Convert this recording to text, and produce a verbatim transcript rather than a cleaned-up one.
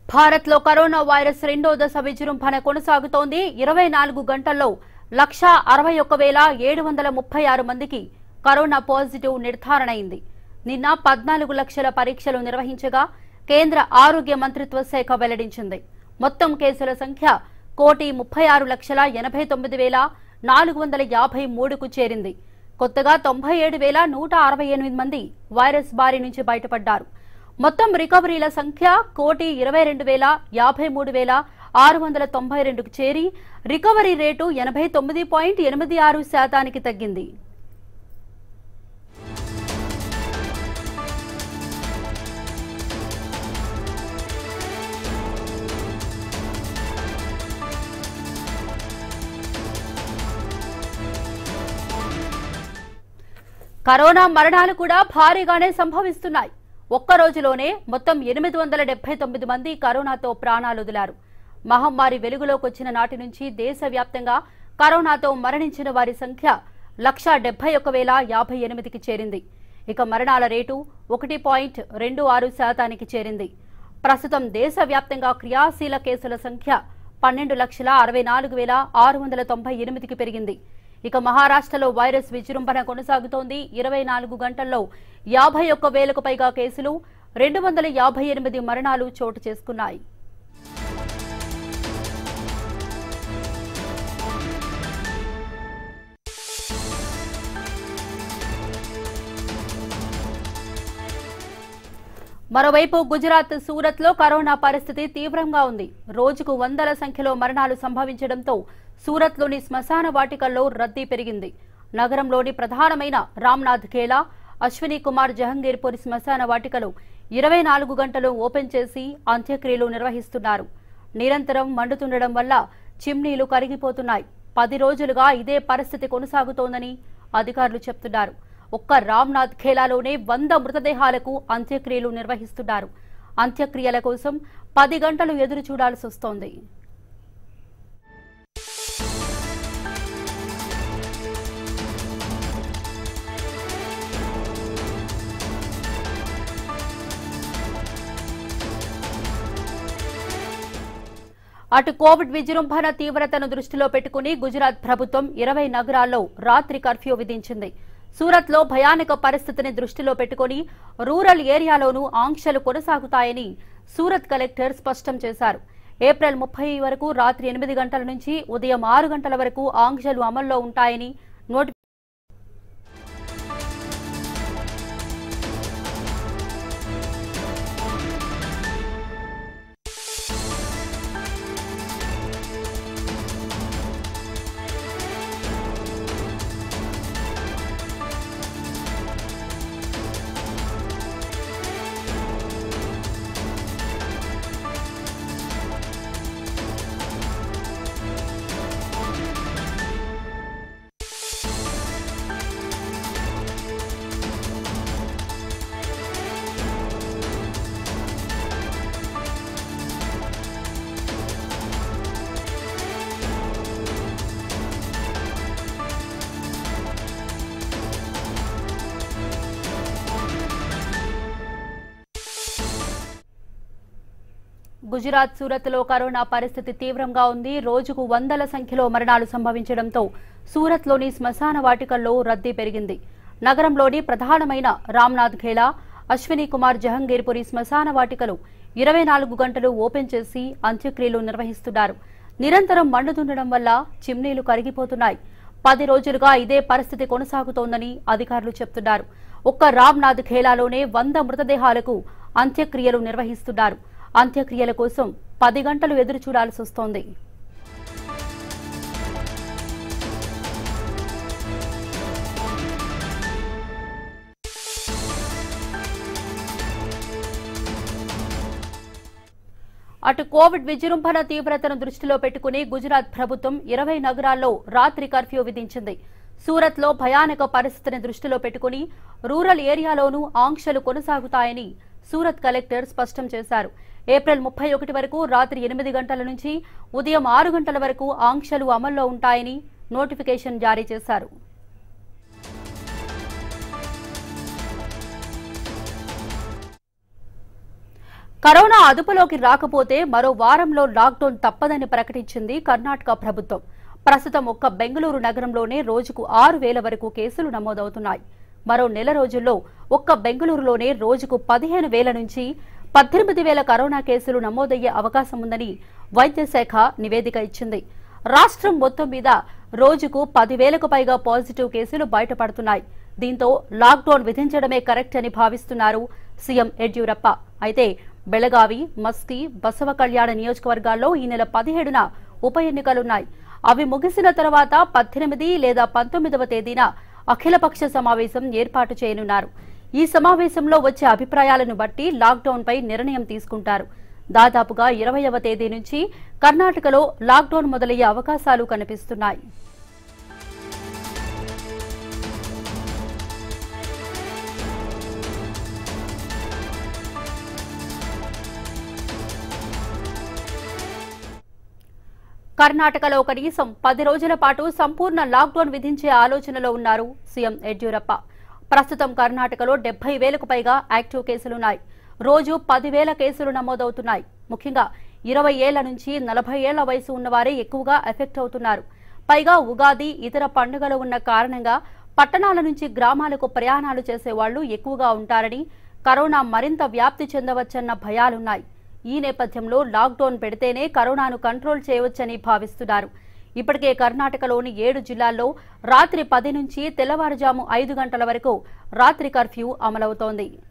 భారత్ లో corona virus రెండో దశ విజృంభణ కొనసాగుతోంది. ఇరవై నాలుగు గంటల్లో లక్ష అరవై ఒక్క వేల ఏడు వందల ముప్పై ఆరు మందికి కరోనా పాజిటివ్ నిర్ధారణ అయింది. నిన్న పద్నాలుగు లక్షల పరీక్షలు నిర్వహించగా కేంద్ర ఆరోగ్య మంత్రిత్వ శాఖ వెల్లడించింది. మొత్తం కేసుల సంఖ్య కోటి ముప్పై ఆరు లక్షల ఎనభై తొమ్మిది వేల నాలుగు వందల యాభై మూడుకు చేరింది. కొత్తగా తొంభై ఏడు వేల నూట అరవై ఎనిమిది మంది వైరస్ బారి నుంచి బయటపడ్డారు. మొత్తం రికవరీల సంఖ్య కోటి ఇరవై రెండు వేల యాభై మూడు వేల ఆరు వందల తొంభై రెండుకు చేరి రికవరీ రేటు ఎనభై తొమ్మిది పాయింట్ ఎనిమిది ఆరు శాతానికి తగ్గింది. కరోనా మరణాలు కూడా భారీగానే సంభవిస్తున్నాయి. ఒక్క రోజులోనే మొత్తం ఎనిమిది వందల డెబ్బై తొమ్మిది మంది కరోనాతో ప్రాణాలు వదిలారు. మహమ్మారి వెలుగులోకి వచ్చిన నాటి నుంచి దేశవ్యాప్తంగా కరోనాతో మరణించిన వారి సంఖ్య లక్ష డెబ్బై ఒక్క వేల యాభై ఎనిమిదికి చేరింది. ఇక మరణాల రేటు ఒకటి పాయింట్ రెండు ఆరు శాతానికి చేరింది. ప్రస్తుతం దేశవ్యాప్తంగా క్రియాశీల కేసుల సంఖ్య పన్నెండు లక్షల అరవై నాలుగు వేల ఆరు వందల తొంభై ఎనిమిదికి పెరిగింది. ఇక మహారాష్ట్రలో వైరస్ విజృంభణ కొనసాగుతోంది. ఇరవై నాలుగు గంటల్లో యాభై ఒక్క వేలకు పైగా కేసులు, రెండు వందల యాభై ఎనిమిది మరణాలు చోటు చేసుకున్నాయి. మరోవైపు గుజరాత్ సూరత్ లో కరోనా పరిస్థితి తీవ్రంగా ఉంది. రోజుకు వందల సంఖ్యలో మరణాలు సంభవించడంతో సూరత్ లోని శ్మశాన వాటికల్లో రద్దీ పెరిగింది. నగరంలోని ప్రధానమైన రామ్నాథ్ ఖేలా, అశ్విని కుమార్ జహంగీర్పూర్ శ్మశాన వాటికలు ఇరవై నాలుగు గంటలు ఓపెన్ చేసి అంత్యక్రియలు నిర్వహిస్తున్నారు. నిరంతరం మండుతుండడం వల్ల చిమ్నీలు కరిగిపోతున్నాయి. పది రోజులుగా ఇదే పరిస్థితి కొనసాగుతోందని అధికారులు చెప్తున్నారు. ఒక్క రామ్నాథ్ ఖేలాలోనే వంద మృతదేహాలకు అంత్యక్రియలు నిర్వహిస్తున్నారు. అంత్యక్రియల కోసం పది గంటలు ఎదురు చూడాల్సి వస్తోంది. అటు కోవిడ్ విజృంభణ తీవ్రతను దృష్టిలో పెట్టుకుని గుజరాత్ ప్రభుత్వం ఇరవై నగరాల్లో రాత్రి కర్ఫ్యూ విధించింది. సూరత్ లో భయానక పరిస్థితిని దృష్టిలో పెట్టుకుని రూరల్ ఏరియాలోనూ ఆంక్షలు కొనసాగుతాయని సూరత్ కలెక్టర్ స్పష్టం చేశారు. ఏప్రిల్ ముప్పై వరకు రాత్రి ఎనిమిది గంటల నుంచి ఉదయం ఆరు గంటల వరకు ఆంక్షలు అమల్లో ఉంటాయని నోటి గుజరాత్ సూరత్ లో కరోనా పరిస్థితి తీవ్రంగా ఉంది. రోజుకు వందల సంఖ్యలో మరణాలు సంభవించడంతో సూరత్ లోని శ్మశాన వాటికల్లో రద్దీ పెరిగింది. నగరంలోని ప్రధానమైన రామ్నాథ్ ఖేలా, అశ్విని కుమార్ జహంగీర్పురి శ్మశాన వాటికలు ఇరవై నాలుగు గంటలు ఓపెన్ చేసి అంత్యక్రియలు నిర్వహిస్తున్నారు. నిరంతరం మండుతుండడం వల్ల చిమ్నీలు కరిగిపోతున్నాయి. పది రోజులుగా ఇదే పరిస్థితి కొనసాగుతోందని అధికారులు చెప్తున్నారు. ఒక్క రామ్నాథ్ ఖేలాలోనే వంద మృతదేహాలకు అంత్యక్రియలు నిర్వహిస్తున్నారు. అంత్యక్రియల కోసం పది గంటలు ఎదురు చూడాల్సి వస్తోంది. అటు కోవిడ్ విజృంభణ తీవ్రతను దృష్టిలో పెట్టుకుని గుజరాత్ ప్రభుత్వం ఇరవై నగరాల్లో రాత్రి కర్ఫ్యూ విధించింది. సూరత్ లో భయానక పరిస్థితిని దృష్టిలో పెట్టుకుని రూరల్ ఏరియాలోనూ ఆంక్షలు కొనసాగుతాయని సూరత్ కలెక్టర్ స్పష్టం చేశారు. ఏప్రిల్ ముప్పై ఒకటి వరకు రాత్రి ఎనిమిది గంటల నుంచి ఉదయం ఆరు గంటల వరకు ఆంక్షలు అమల్లో ఉంటాయని నోటిఫికేషన్ జారీ చేశారు. కరోనా అదుపులోకి రాకపోతే మరో వారంలో లాక్డౌన్ తప్పదని ప్రకటించింది కర్ణాటక ప్రభుత్వం. ప్రస్తుతం ఒక్క బెంగళూరు నగరంలోనే రోజుకు ఆరు వేల వరకు కేసులు నమోదవుతున్నాయి. మరో నెల రోజుల్లో ఒక్క బెంగళూరులోనే రోజుకు పదిహేను వేల నుంచి పద్దెనిమిది వేల కరోనా కేసులు నమోదయ్యే అవకాశం ఉందని వైద్య శాఖ నివేదిక ఇచ్చింది. రాష్ట్రం మొత్తం మీద రోజుకు పదివేలకు పైగా పాజిటివ్ కేసులు బయటపడుతున్నాయి. దీంతో లాక్డౌన్ విధించడమే కరెక్ట్ అని భావిస్తున్నారు సీఎం యడ్యూరప్ప. అయితే బెళగావి, మస్కీ, బసవ కళ్యాణ నియోజకవర్గాల్లో ఈ నెల పదిహేడున ఉప ఎన్నికలున్నాయి. అవి ముగిసిన తర్వాత పద్దెనిమిది లేదా పంతొమ్మిదవ తేదీన అఖిలపక్ష సమావేశం ఏర్పాటు చేయనున్నారు. ఈ సమావేశంలో వచ్చే అభిప్రాయాలను బట్టి లాక్డౌన్ పై నిర్ణయం తీసుకుంటారు. దాదాపుగా ఇరవైవ తేదీ నుంచి కర్ణాటకలో లాక్డౌన్ మొదలయ్యే అవకాశాలు కనిపిస్తున్నాయి. కర్ణాటకలో కనీసం పది రోజుల పాటు సంపూర్ణ లాక్డౌన్ విధించే ఆలోచనలో ఉన్నారు సీఎం యడ్యూరప్ప. ప్రస్తుతం కర్ణాటకలో డెబ్బై వేలకు పైగా యాక్టివ్ కేసులున్నాయి. రోజు పదివేల కేసులు నమోదవుతున్నాయి. ముఖ్యంగా ఇరవై ఏళ్ల నుంచి నలభై ఏళ్ల వయసు ఉన్నవారే ఎక్కువగా ఎఫెక్ట్ అవుతున్నారు. పైగా ఉగాది, ఇతర పండుగలు ఉన్న కారణంగా పట్టణాల నుంచి గ్రామాలకు ప్రయాణాలు చేసేవాళ్లు ఎక్కువగా ఉంటారని, కరోనా మరింత వ్యాప్తి చెందవచ్చన్న భయాలున్నాయి. ఈ నేపథ్యంలో లాక్డౌన్ పెడితేనే కరోనాను కంట్రోల్ చేయవచ్చని భావిస్తున్నారు. ఇప్పటికే కర్ణాటకలోని ఏడు జిల్లాల్లో రాత్రి పది నుంచి తెల్లవారుజాము ఐదు గంటల వరకు రాత్రి కర్ఫ్యూ అమలవుతోంది.